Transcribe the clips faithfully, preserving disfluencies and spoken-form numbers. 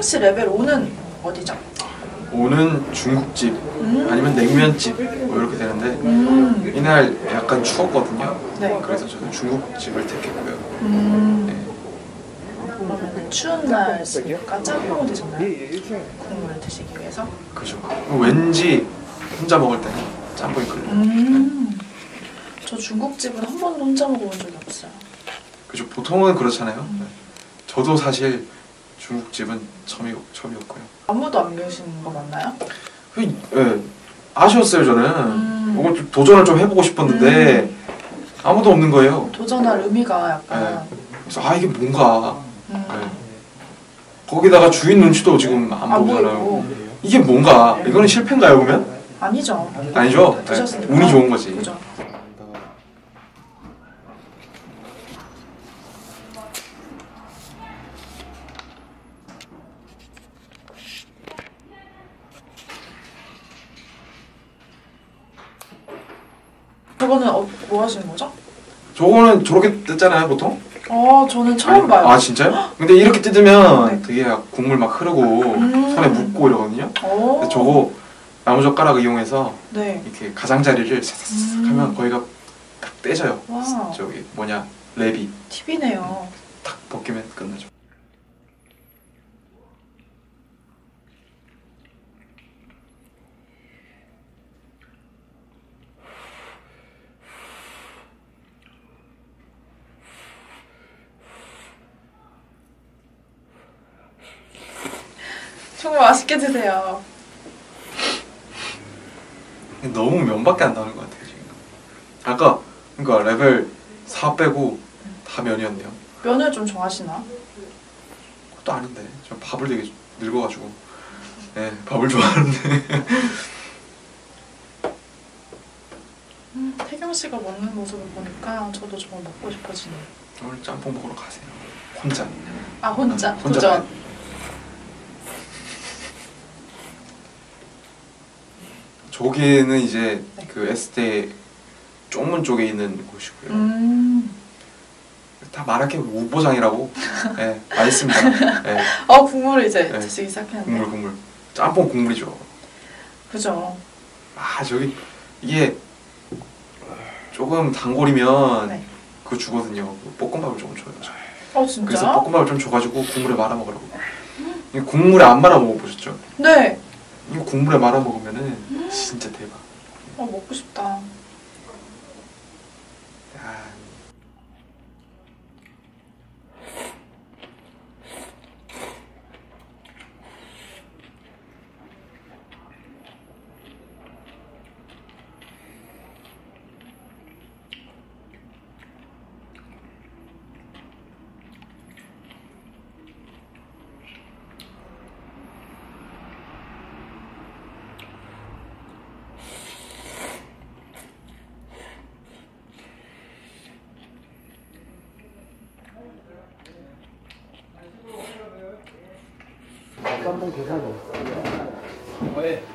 씨 레벨 오는 어디죠? 오는 중국집 음. 아니면 냉면집 뭐 이렇게 되는데 음. 이날 약간 추웠거든요. 네. 그래서 저는 중국집을 택했고요. 음. 네. 그러면 추운 날이니까 짬뽕을 드셨나요? 국물을 드시기 위해서? 그죠. 왠지 혼자 먹을 때는 짬뽕이 끌려요. 음. 네. 저 중국집은 한 번도 혼자 먹어본 적이 없어요. 그죠. 보통은 그렇잖아요. 음. 네. 저도 사실 중국집은 처음이, 처음이었고요. 아무도 안 계시는 거 맞나요? 예, 네, 아쉬웠어요 저는. 음. 이거 좀 도전을 좀 해보고 싶었는데 음. 아무도 없는 거예요. 도전할 의미가 약간. 네. 그래서 아 이게 뭔가. 음. 네. 거기다가 주인 눈치도 지금 안, 안 보잖아요. 보이고. 이게 뭔가. 이거는 실패인가요 그러면? 아니죠. 아니죠. 네. 운이 좋은 거지. 그죠. 저거는 어, 뭐 하시는 거죠? 저거는 저렇게 뜯잖아요 보통? 아 저는 처음 아니, 봐요. 아 진짜요? 근데 이렇게 뜯으면 네. 되게 국물 막 흐르고 음 손에 묻고 이러거든요. 저거 나무젓가락 이용해서 네. 이렇게 가장자리를 싹싹 음 하면 거기가 딱 떼져요. 와. 저기 뭐냐 랩이 팁이네요. 탁 벗기면 끝나죠. 정말 맛있게 드세요. 너무 면밖에 안 나오는 것 같아요 지금. 아까 그러니까 레벨 사 빼고 다 면이었네요. 면을 좀 좋아하시나? 그것도 아닌데 저 밥을 되게 늙어가지고 네 밥을 좋아하는데. 음, 태경 씨가 먹는 모습을 보니까 저도 정말 먹고 싶어지네요. 오늘 짬뽕 먹으러 가세요. 혼자. 아 혼자? 아, 혼자 도전. 저기는 이제 네. 그 S대 쪽문 쪽에 있는 곳이고요. 음. 다 말할게 우보장이라고. 네, 맛있습니다. 네. 어 국물을 이제 네. 드시기 시작했는데. 국물 국물. 짬뽕 국물이죠. 그죠. 아 저기 이게 조금 단골이면 네. 그거 주거든요. 볶음밥을 조금 줘요. 어 진짜? 그래서 볶음밥을 좀 줘가지고 국물에 말아 먹으라고. 음. 국물에 안 말아 먹어보셨죠? 네. 이거 국물에 말아 먹으면은 음. 진짜 대박. 어 먹고 싶다. 야. 짬뽕 계산이 왜?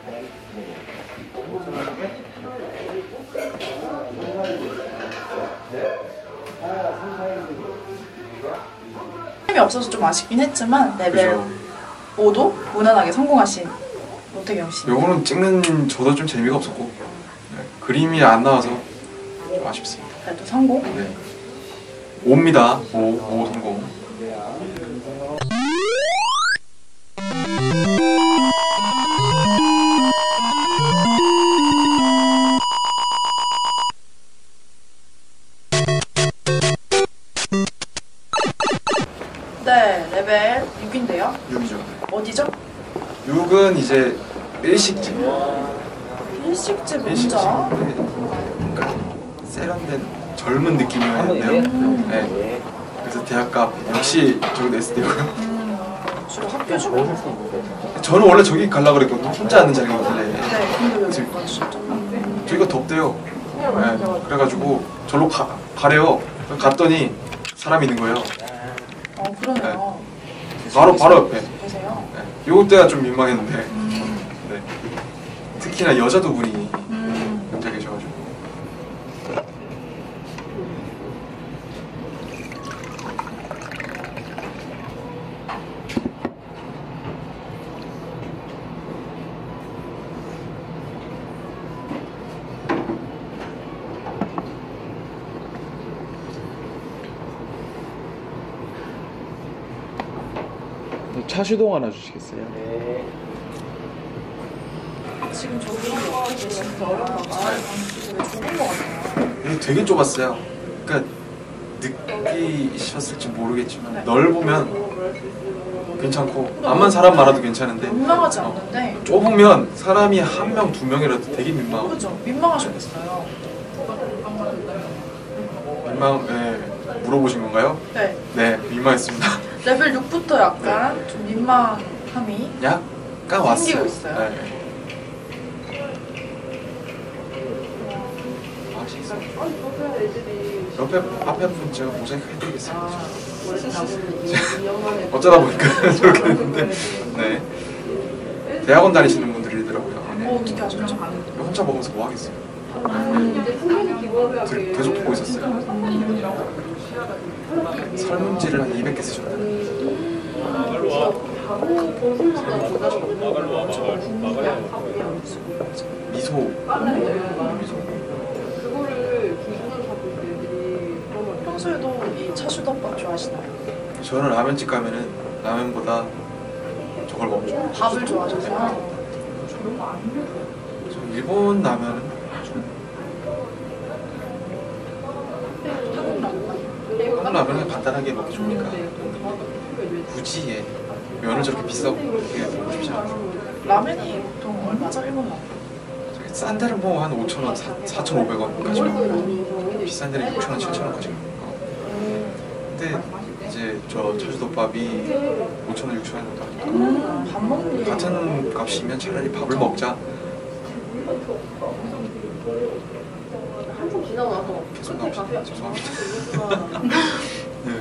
힘이 없어서 좀 아쉽긴 했지만 레벨 오도 무난하게 성공하신 노태경 씨. 요거는 찍는 저도 좀 재미가 없었고 네, 그림이 안 나와서 좀 아쉽습니다. 그래도 성공? 네. 오입니다. 오, 오 성공. 네, 레벨 육인데요. 육이죠. 어디죠? 육은 이제 일식집. 일식집 일식집. 혼자? 그러니까 세련된 젊은 느낌이었는데요. 음. 네. 그래서 대학가 역시 저기도 에스대고요. 음, 주로 학교 주변. 저는 원래 저기 가려고 그랬거든요. 혼자 앉는 자리거든요. 네, 근데 왜 못 가주셨죠? 저기가 덥대요. 네. 그래가지고 절로 가, 가래요. 갔더니 사람이 있는 거예요. 어, 그러네요. 네. 바로 바로 옆에. 계세요? 네. 요 때가 좀 민망했는데. 음. 네. 특히나 여자 두 분이 음. 혼자 계셔가지고. 차슈동 하나 주시겠어요? 네. 지금 저기 진짜 어려운가 봐. 되게 좁은 것 같아요. 이게 되게 좁았어요. 그러니까 느끼셨을지 모르겠지만 네. 넓으면 괜찮고 암만 사람 많아도 괜찮은데 민망하지 어, 않는데 좁으면 사람이 한 명, 두 명이라도 되게 민망하고 그렇죠. 민망하셨겠어요. 민망, 네. 물어보신 건가요? 네. 네, 민망했습니다. 레벨 육부터 약간 좀 민망함이 약간 왔어요. 생기고 있어요. 네. 옆에 앞에 분 제가 모자이크 해드리겠습니다. 어쩌다 보니까 저렇게 됐는데, 네. 대학원 다니시는 분들이더라고요. 어, 어떻게 아셨죠? 혼자 먹으면서 뭐 하겠어요? 음. 들, 계속 보고 있었어요. 설문지를 한 이백 개 쓰셨다. 미소. 미소. 평소에도 이 차슈덮밥 좋아하시나요? 저는 라면집 가면은 라면보다 저걸 먹죠. 밥을 좋아하셔서 저 일본 라면은 한국 라면은 간단하게 먹기 좋으니까 굳이 예, 면을 저렇게 비싸고 그렇게 먹고 싶지 않아요. 라면이 보통 얼마죠? 일본 라면? 저기 싼 데는 뭐 한 오천 원, 사천오백 원까지 먹고 비싼 데는 육천 원, 칠천 원까지 먹고 근데 이제 저 차슈덮밥이 오천 원, 육천 원 정도 하니까 음, 밥 먹는 게 같은 값이면 차라리 밥을 먹자. 한참 지나고 나서 계속 나오시네. 죄송합니다. 네.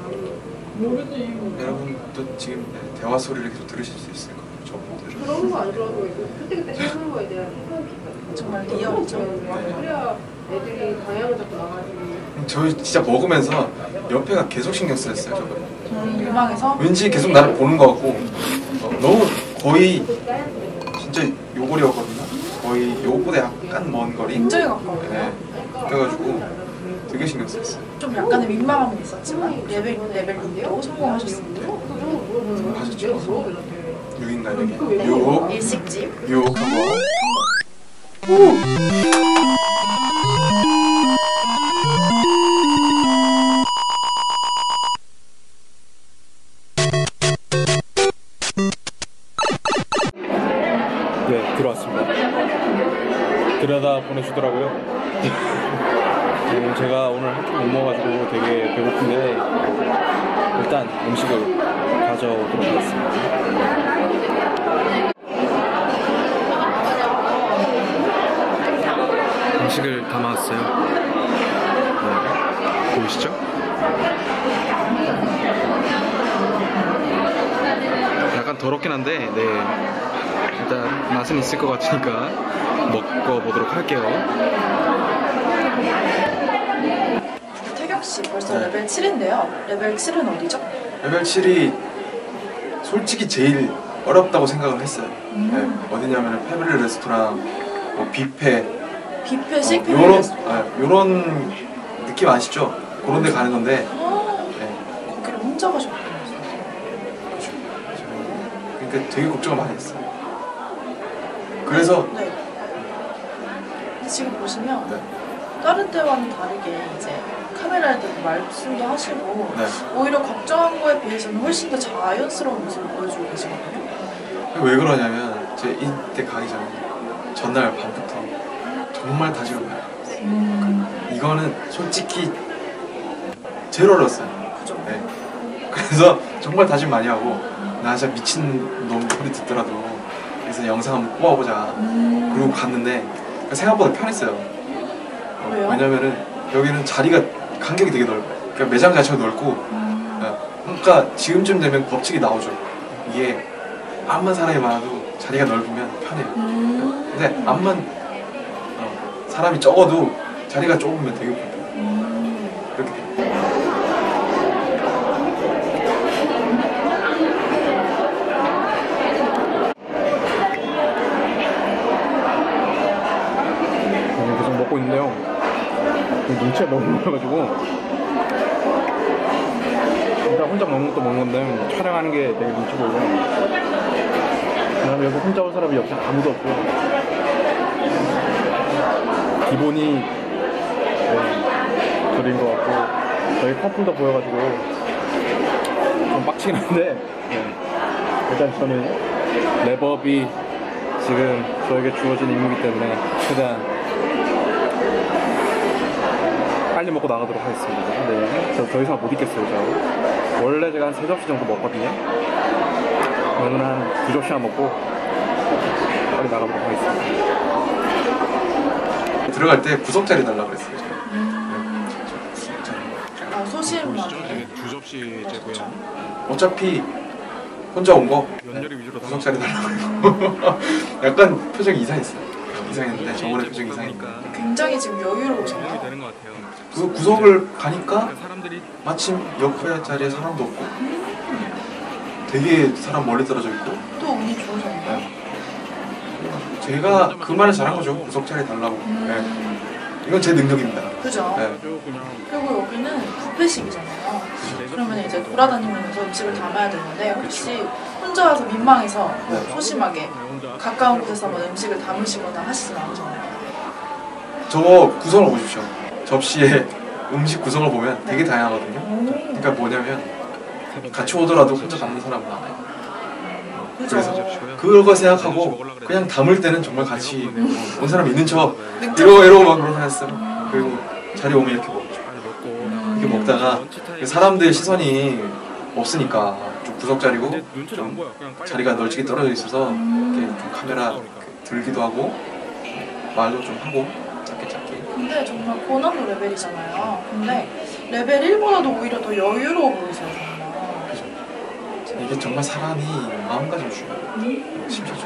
여러분도 지금 대화 소리를 계속 들으실 수 있을 거예요. 저분들은. 그런 거 안 좋아하고 그때그때 하는 거에 대한 생각이 있어요. 정말 리얼이죠. 그래야 애들이 방향을 잡고 나가지. 저 진짜 먹으면서 옆에가 계속 신경 쓰였어요. 저거. 음, 유망해서 왠지 계속 나를 보는 것 같고 어, 너무 거의 진짜 요거리였거든요. 거의 요거보다 약간 먼 거리. 굉장히 가까워요. 네. 그래가지고 되게 신경 쓰였어요. 좀 약간의 민망함은 있었지만 레벨 레벨 육도 성공하셨습니다. 하셨죠? 육인가요 이게? 육. 일식집. 육하고. 네, 들어왔습니다. 들여다 보내주더라고요. 음, 제가 오늘 한 끼 못 먹어가지고 되게 배고픈데 일단 음식을 가져오도록 하겠습니다. 음식을 담아왔어요. 네, 보이시죠? 약간 더럽긴 한데 네, 일단 맛은 있을 것 같으니까 먹어보도록 할게요. 태경씨 벌써 네. 레벨 칠인데요. 레벨 칠은 어디죠? 레벨 칠이 솔직히 제일 어렵다고 생각을 했어요. 음. 네, 어디냐면 패밀리 레스토랑, 뭐 뷔페, 뷔페식 어, 패밀리 요런, 레스토랑. 아, 요런 느낌 아시죠? 그런 데 가는 건데 네, 거기를 혼자 가셨군요. 그러니까 되게 걱정을 많이 했어요. 그래서 네. 근데 지금 보시면 네. 다른 때와는 다르게 이제 카메라에 대고 말씀도 하시고 네. 오히려 걱정한 거에 비해서는 훨씬 더 자연스러운 모습을 보여주고 계시거든요. 왜 그러냐면 제 이때 가기 전에 전날 밤부터 정말 다 지러봐요. 음, 이거는 솔직히 제일 어려웠어요. 그죠. 네. 그래서 정말 다짐 많이 하고 나 진짜 미친 놈 소리 듣더라도 그래서 영상 한번 뽑아보자. 음, 그리고 갔는데 생각보다 편했어요. 어, 왜요? 왜냐면은 여기는 자리가 간격이 되게 넓어요. 그러니까 매장 자체가 넓고 음, 어, 그러니까 지금쯤 되면 법칙이 나오죠. 이게 암만 사람이 많아도 자리가 넓으면 편해요. 음, 근데 암만 어, 사람이 적어도 자리가 좁으면 되게 불편해요. 음. 그렇게 돼요. 계속 먹고 있는데요. 눈치가 너무 많아가지고 진짜 혼자 먹는 것도 먹는 건데 촬영하는 게 되게 눈치 보이고 그다음에 여기 혼자 온 사람이 옆에 아무도 없고 기본이 네, 저린 것 같고 저희 커플도 보여가지고 좀 빡치긴 한데 네. 일단 저는 랩업이 지금 저에게 주어진 임무이기 때문에 최대한 빨리 먹고 나가도록 하겠습니다. 네, 저 더 이상 못 있겠어요. 저 원래 제가 한 세 접시 정도 먹거든요. 오늘은 한 두 접시만 먹고 빨리 나가도록 하겠습니다. 들어갈 때 구석 자리 달라고 그랬어요. 제가. 음. 네. 아, 소심하게. 두 접시 제고요. 어차피 혼자 온 거 연열이 위주로 구석 자리 달라고. 약간 표정이 이상했어요. 이상했는데 저번에 표정이 이상하니까. 굉장히 지금 여유로우셨네요. 되는 것 같아요. 그 구석을 가니까 사람들이 마침 옆에 자리에 사람도 없고 되게 사람 멀리 떨어져 있고 또 운이 좋으셨네요. 네. 제가 그 말을 잘한 거죠. 구석 자리 달라고. 음. 네. 이건 제 능력입니다. 그죠? 네. 그리고 여기는 뷔페식이잖아요. 그러면 이제 돌아다니면서 음식을 담아야 되는데 혹시 혼자 와서 민망해서 네. 소심하게 가까운 곳에서 뭐 음식을 담으시거나 하시진 않잖아요. 저거 구성을 보십시오. 접시에 음식 구성을 보면 되게 다양하거든요. 그러니까 뭐냐면 같이 오더라도 혼자 담는 사람은 많아요. 그죠? 그래서 그걸 생각하고 그냥 담을 때는 정말 같이 온 사람 있는 척 이러고 이러고 막 그러고 했어요. 그리고 자리 오면 이렇게 먹죠. 이렇게 먹다가 사람들 시선이 없으니까 좀 구석 자리고 좀 자리가 널찍이 떨어져 있어서 이렇게 좀 카메라 들기도 하고 말도 좀 하고 짧게 짧게. 근데 정말 고난도 레벨이잖아요. 근데 레벨 일보다도 오히려 더 여유로워 보이세요, 정말. 그죠. 이게 정말 사람이 마음가짐 중요해요. 심리적.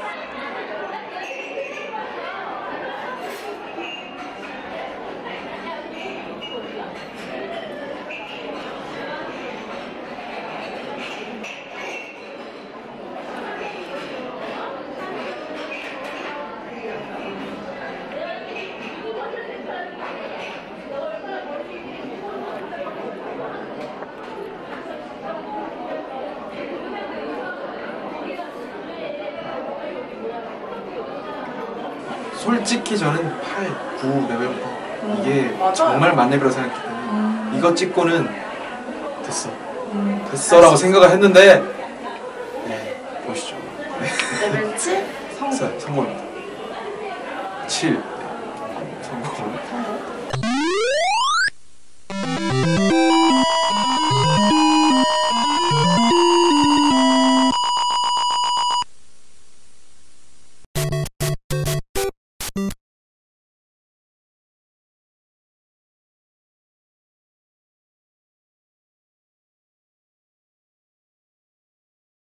솔직히 저는 팔, 구 레벨부터 음, 이게 맞아요. 정말 만렙이라고 생각했기 때문에 음. 이거 찍고는 됐어 음. 됐어라고 생각을 했는데 네, 보시죠. 레벨 칠 성공. 성공입니다. 칠